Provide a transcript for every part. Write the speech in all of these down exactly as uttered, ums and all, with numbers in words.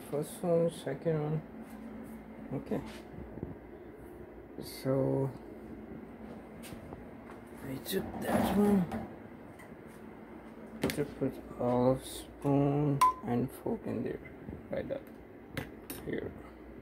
first one, second one. Okay, so I took that one to put olive spoon and fork in there, like that. Here.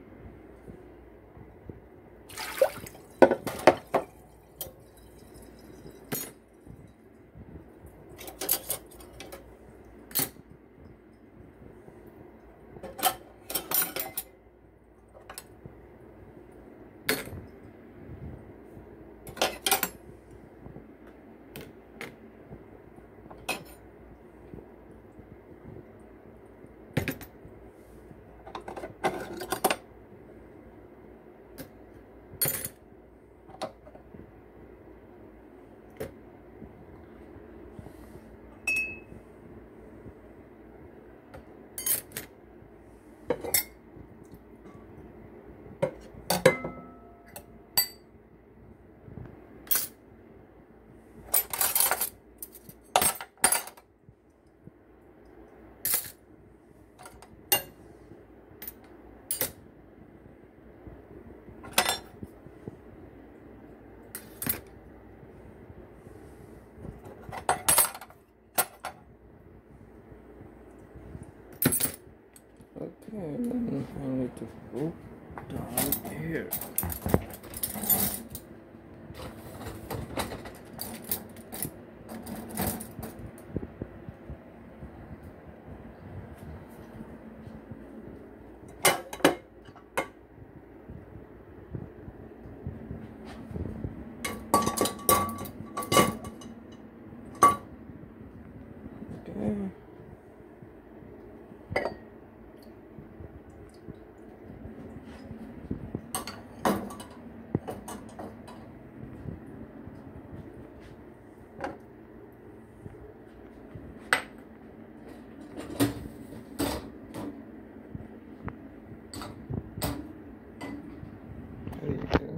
Okay, then I need to put down here. Okay. There you go.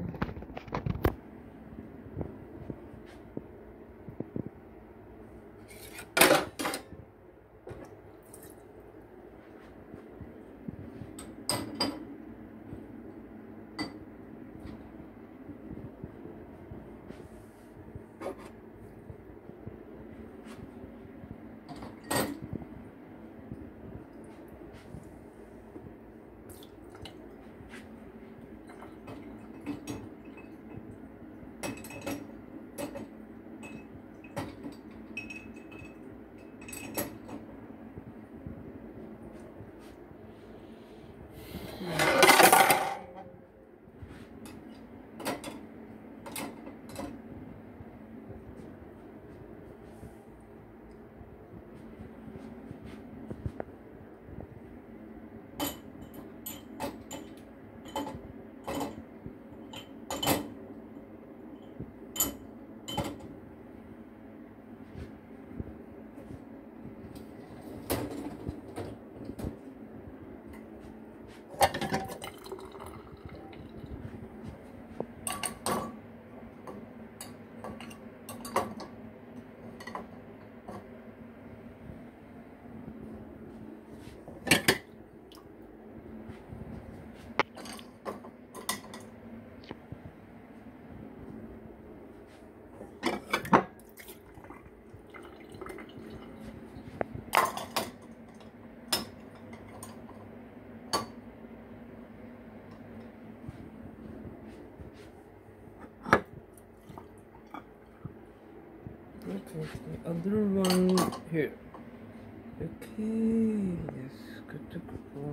Okay, the other one here. Okay, yes, good to go.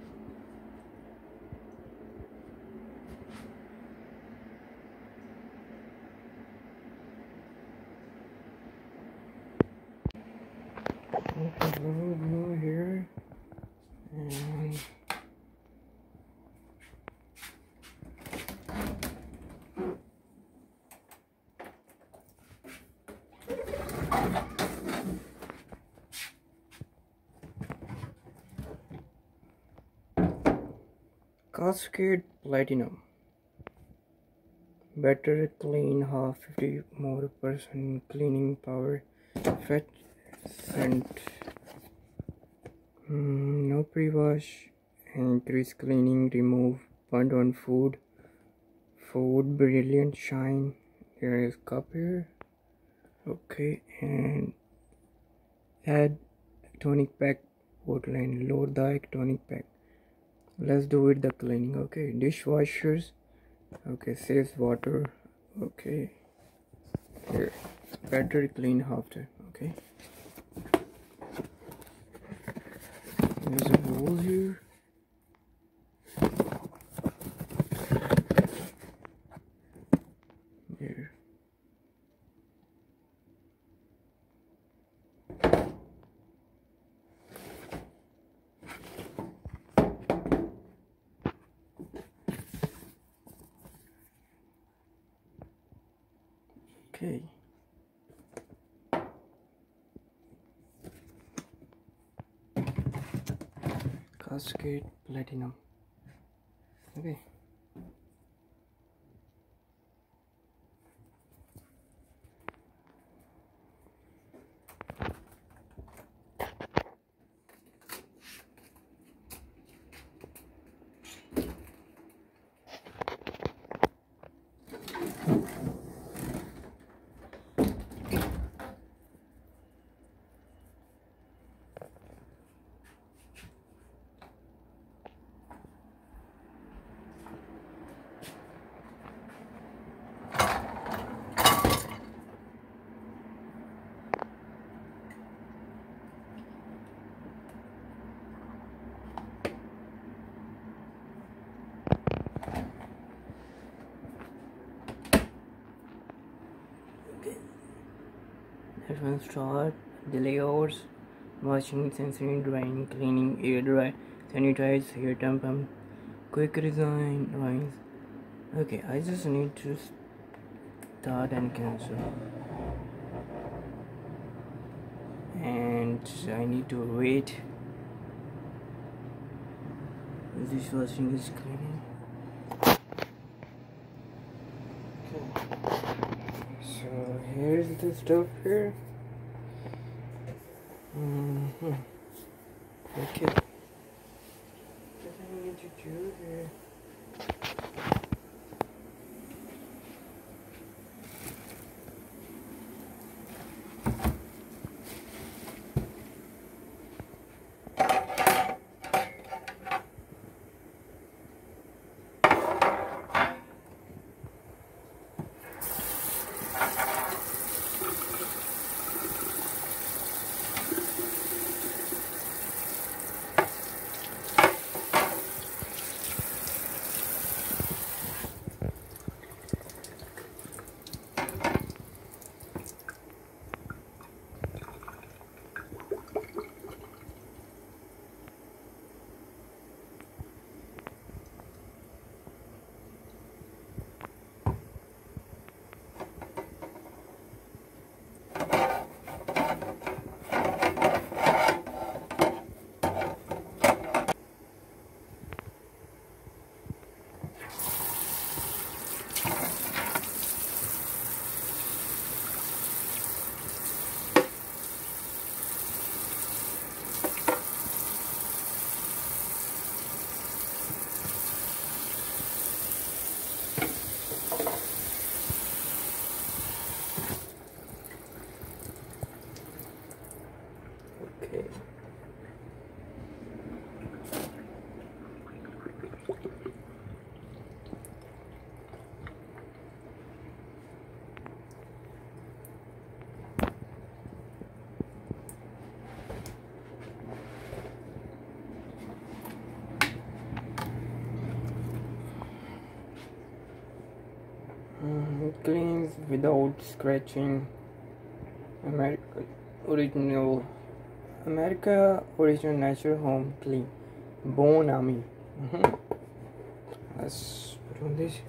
Okay, a little blue here, and Cascade Platinum. Better clean, half fifty more percent cleaning power, fetch scent, mm, no pre-wash, increase cleaning, remove burnt on food, food brilliant shine. There is cup here. Okay, and add tonic pack bottle and load the tonic pack. Let's do it the cleaning. Okay, dishwashers. Okay, saves water. Okay, here better clean after. Okay, there's a bowl here. Here. Okay. Cascade Platinum. Okay. Let us start the layouts: washing, sensory, drying, cleaning, air dry, sanitize, hair tampon, quick resign, rinse. Okay, I just need to start and cancel, and I need to wait. This washing is cleaning. So here's the stuff here. Mm-hmm. Okay. What I need to do here? Okay. Mm, it cleans without scratching. America original America original natural home clean. Bone Army. Mm-hmm. Let's put on this.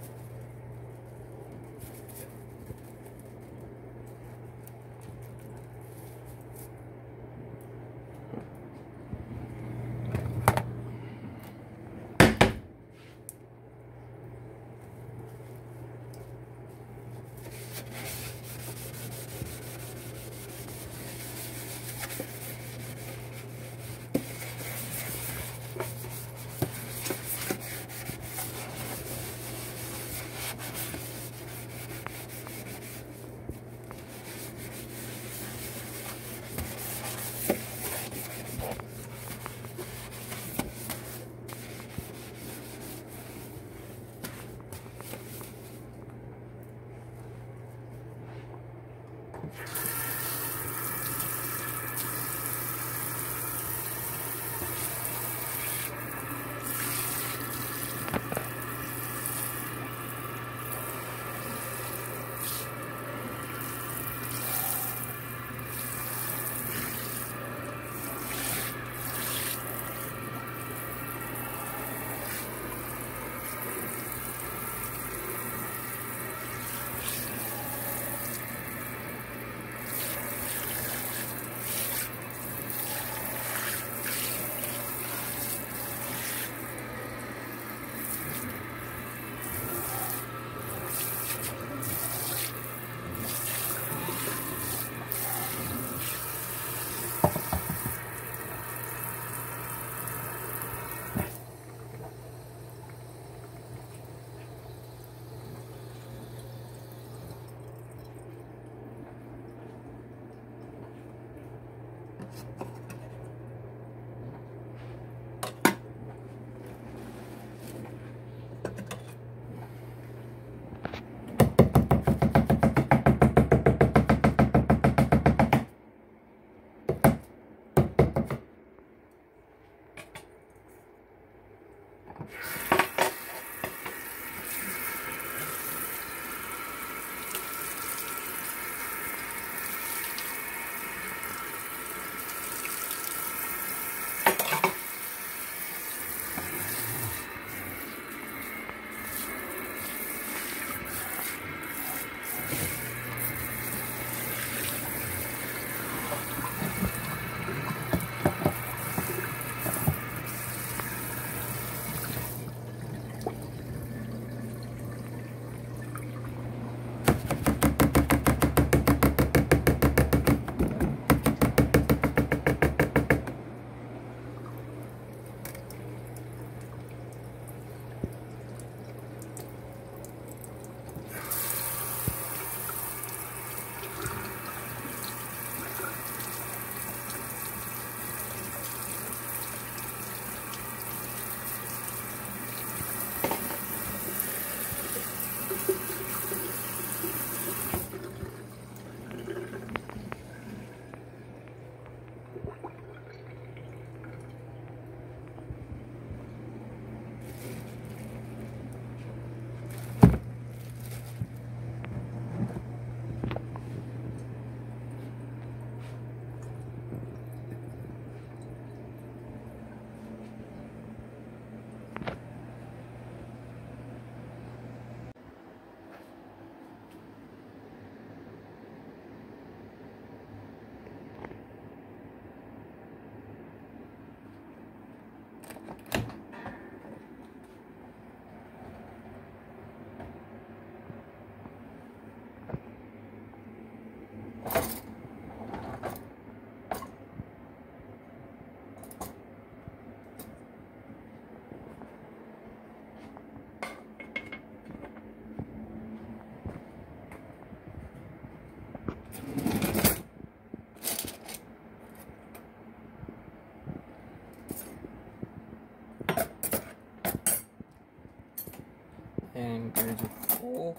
And there's a fork,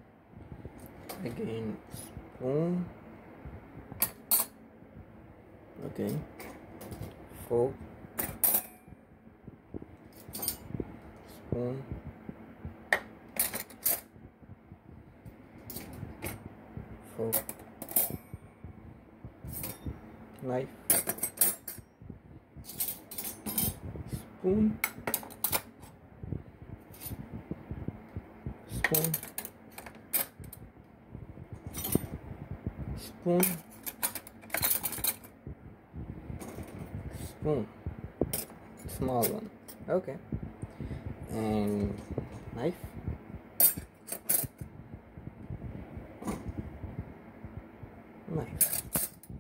again spoon, okay, fork, spoon, fork, knife, spoon, spoon, spoon, spoon, small one, okay, and knife, knife,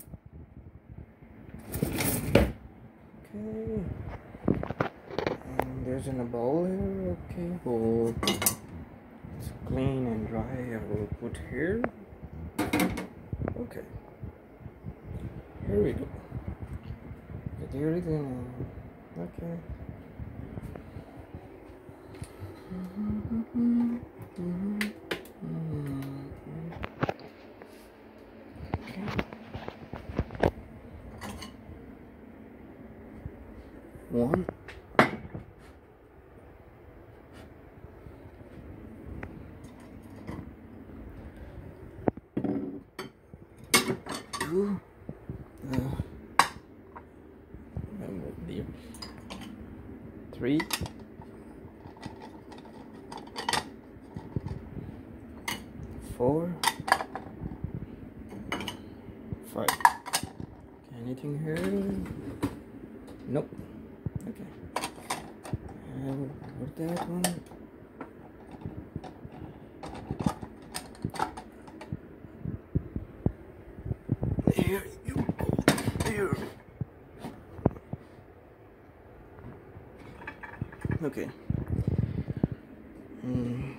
okay, and there's in a bowl here, okay, bowl. Clean and dry, I will put here. Okay, here we go. Get everything. Okay. Mm-hmm. Mm-hmm. Mm-hmm. Okay. One. Two, uh, there. Three, four, five. Anything here? Nope. Okay. I will put that one. There you go. There. Okay. Mm.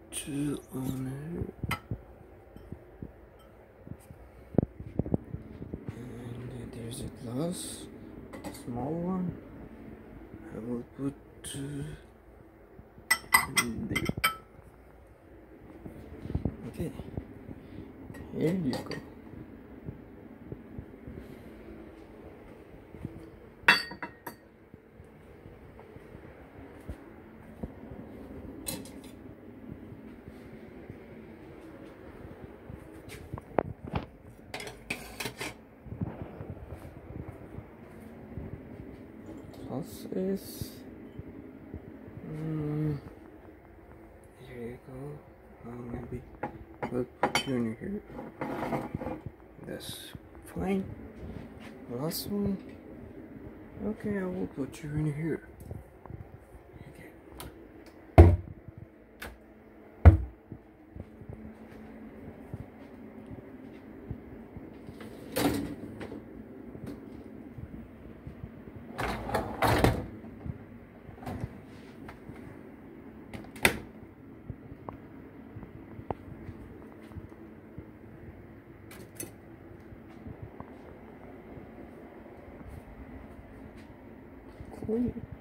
on it. And there's a glass, a small one. I will put uh, there. Okay, here you go. Sauces. Mm, here you go. Uh, maybe we'll put you in here. That's fine. Last one. Okay, I will put you in here. Cool.